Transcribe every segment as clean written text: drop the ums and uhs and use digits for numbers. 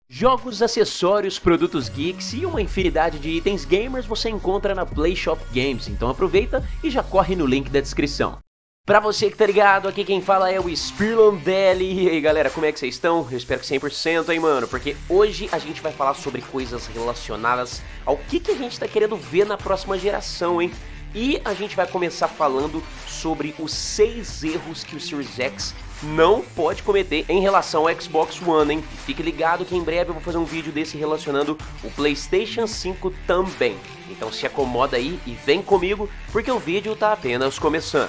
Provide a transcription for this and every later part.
Jogos, acessórios, produtos geeks e uma infinidade de itens gamers você encontra na PlayShop Games, então aproveita e já corre no link da descrição. Pra você que tá ligado, aqui quem fala é o Spirlandelli. E aí galera, como é que vocês estão? Eu espero que 100%, hein mano, porque hoje a gente vai falar sobre coisas relacionadas ao que a gente tá querendo ver na próxima geração, hein? E a gente vai começar falando sobre os 6 erros que o Series X não pode cometer em relação ao Xbox One, hein? Fique ligado que em breve eu vou fazer um vídeo desse relacionando o PlayStation 5 também. Então se acomoda aí e vem comigo, porque o vídeo tá apenas começando.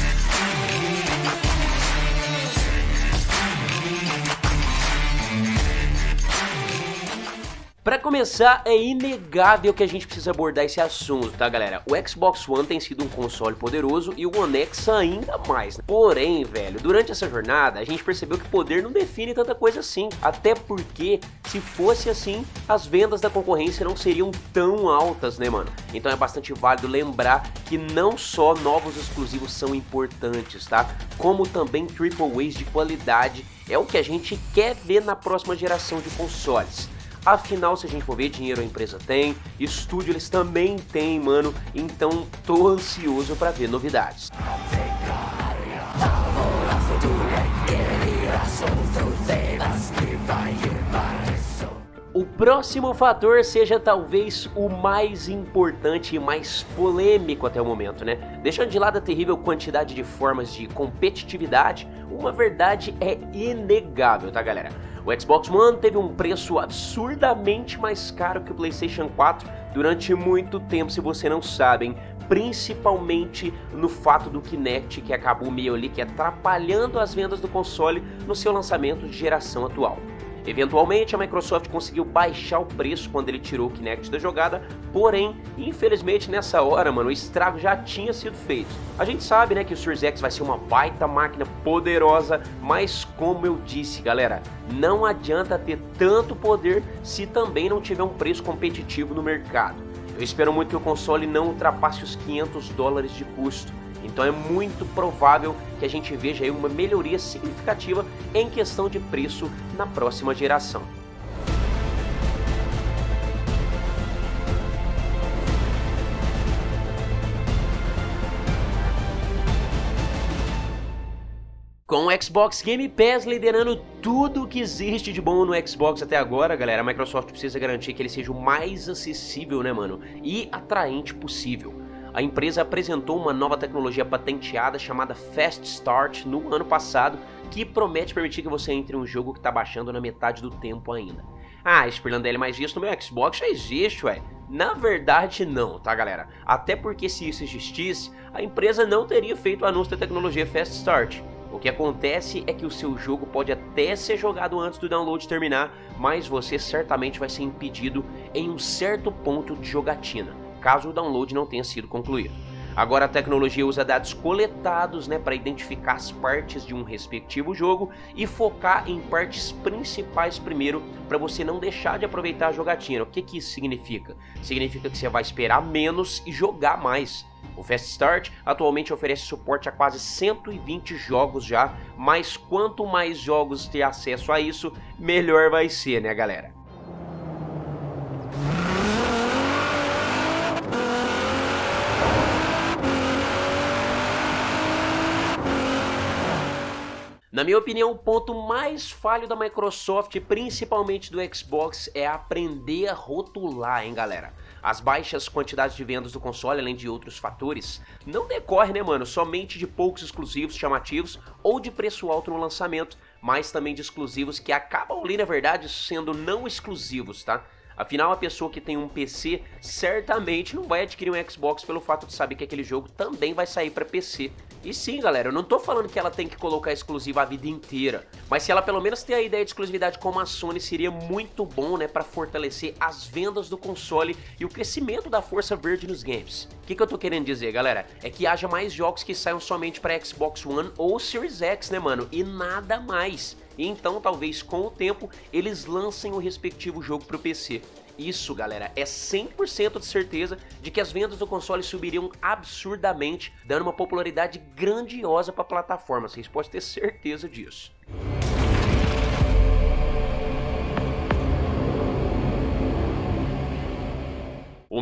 Pra começar, é inegável que a gente precisa abordar esse assunto, tá galera? O Xbox One tem sido um console poderoso e o One X ainda mais. Porém, velho, durante essa jornada a gente percebeu que poder não define tanta coisa assim. Até porque, se fosse assim, as vendas da concorrência não seriam tão altas, né mano? Então é bastante válido lembrar que não só novos exclusivos são importantes, tá? Como também Triple A's de qualidade é o que a gente quer ver na próxima geração de consoles. Afinal, se a gente for ver, dinheiro a empresa tem, estúdio eles também têm, mano, então tô ansioso pra ver novidades. O próximo fator seja talvez o mais importante e mais polêmico até o momento, né? Deixando de lado a terrível quantidade de formas de competitividade, uma verdade é inegável, tá galera? O Xbox One teve um preço absurdamente mais caro que o PlayStation 4 durante muito tempo, se você não sabe, hein? Principalmente no fato do Kinect, que acabou meio ali que atrapalhando as vendas do console no seu lançamento de geração atual. Eventualmente a Microsoft conseguiu baixar o preço quando ele tirou o Kinect da jogada, porém, infelizmente nessa hora, mano, o estrago já tinha sido feito. A gente sabe, né, que o Series X vai ser uma baita máquina poderosa, mas como eu disse, galera, não adianta ter tanto poder se também não tiver um preço competitivo no mercado. Eu espero muito que o console não ultrapasse os $500 de custo. Então é muito provável que a gente veja aí uma melhoria significativa em questão de preço na próxima geração. Com o Xbox Game Pass liderando tudo que existe de bom no Xbox até agora, galera, a Microsoft precisa garantir que ele seja o mais acessível, né, mano, e atraente possível. A empresa apresentou uma nova tecnologia patenteada chamada Fast Start no ano passado, que promete permitir que você entre em um jogo que está baixando na metade do tempo ainda. Ah, Spirlandelli, mas isso no meu Xbox já existe, ué. Na verdade não, tá galera? Até porque se isso existisse, a empresa não teria feito o anúncio da tecnologia Fast Start. O que acontece é que o seu jogo pode até ser jogado antes do download terminar, mas você certamente vai ser impedido em um certo ponto de jogatina, caso o download não tenha sido concluído. Agora a tecnologia usa dados coletados, né, para identificar as partes de um respectivo jogo e focar em partes principais primeiro, para você não deixar de aproveitar a jogatina. O que isso significa? Significa que você vai esperar menos e jogar mais. O Fast Start atualmente oferece suporte a quase 120 jogos já, mas quanto mais jogos ter acesso a isso, melhor vai ser, né galera? Na minha opinião, o ponto mais falho da Microsoft, principalmente do Xbox, é aprender a rotular, hein galera? As baixas quantidades de vendas do console, além de outros fatores, não decorrem, né mano, somente de poucos exclusivos chamativos ou de preço alto no lançamento, mas também de exclusivos que acabam ali, na verdade, sendo não exclusivos, tá? Afinal, a pessoa que tem um PC certamente não vai adquirir um Xbox pelo fato de saber que aquele jogo também vai sair para PC. E sim, galera, eu não tô falando que ela tem que colocar exclusiva a vida inteira, mas se ela pelo menos ter a ideia de exclusividade como a Sony, seria muito bom, né, para fortalecer as vendas do console e o crescimento da força verde nos games. O que eu tô querendo dizer, galera? É que haja mais jogos que saiam somente para Xbox One ou Series X, né, mano? E nada mais. E então, talvez com o tempo, eles lancem o respectivo jogo para o PC. Isso, galera, é 100% de certeza de que as vendas do console subiriam absurdamente, dando uma popularidade grandiosa para a plataforma. Vocês podem ter certeza disso.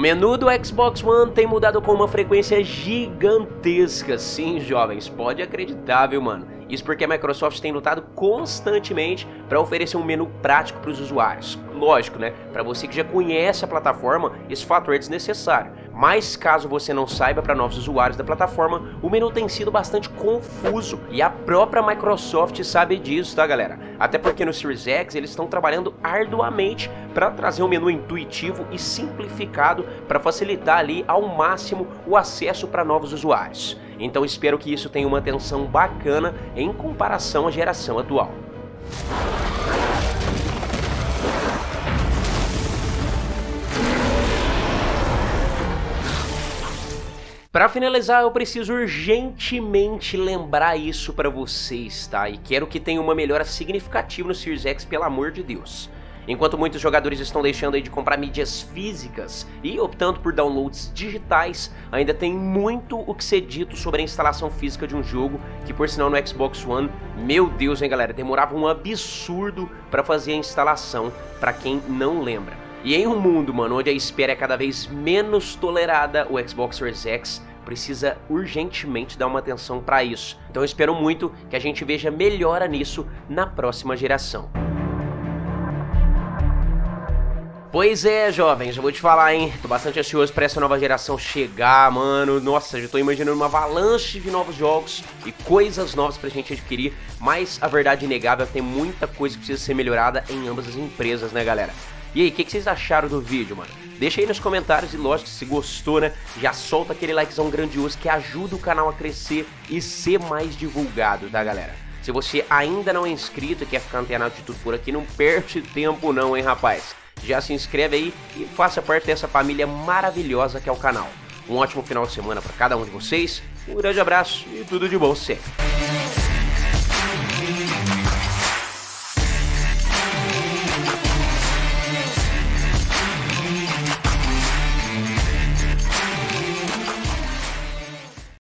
menu do Xbox One tem mudado com uma frequência gigantesca, sim, jovens, pode acreditar, viu, mano? Isso porque a Microsoft tem lutado constantemente para oferecer um menu prático para os usuários. Lógico, né? Para você que já conhece a plataforma, esse fator é desnecessário. Mas caso você não saiba, para novos usuários da plataforma, o menu tem sido bastante confuso. E a própria Microsoft sabe disso, tá, galera? Até porque no Series X eles estão trabalhando arduamente para trazer um menu intuitivo e simplificado para facilitar ali ao máximo o acesso para novos usuários. Então espero que isso tenha uma atenção bacana em comparação à geração atual. Para finalizar, eu preciso urgentemente lembrar isso para vocês, tá? E quero que tenha uma melhora significativa no Series X, pelo amor de Deus. Enquanto muitos jogadores estão deixando aí de comprar mídias físicas e optando por downloads digitais, ainda tem muito o que ser dito sobre a instalação física de um jogo, que por sinal no Xbox One, meu Deus, hein, galera, demorava um absurdo para fazer a instalação, para quem não lembra. E em um mundo, mano, onde a espera é cada vez menos tolerada, o Xbox Series X precisa urgentemente dar uma atenção para isso. Então eu espero muito que a gente veja melhora nisso na próxima geração. Pois é, jovens, eu vou te falar, hein, tô bastante ansioso pra essa nova geração chegar, mano. Nossa, já tô imaginando uma avalanche de novos jogos e coisas novas pra gente adquirir, mas a verdade inegável é que tem muita coisa que precisa ser melhorada em ambas as empresas, né, galera? E aí, o que vocês acharam do vídeo, mano? Deixa aí nos comentários e, lógico, se gostou, né, já solta aquele likezão grandioso que ajuda o canal a crescer e ser mais divulgado, tá, galera? Se você ainda não é inscrito e quer ficar antenado de tudo por aqui, não perde tempo não, hein, rapaz? Já se inscreve aí e faça parte dessa família maravilhosa que é o canal. Um ótimo final de semana para cada um de vocês, um grande abraço e tudo de bom sempre.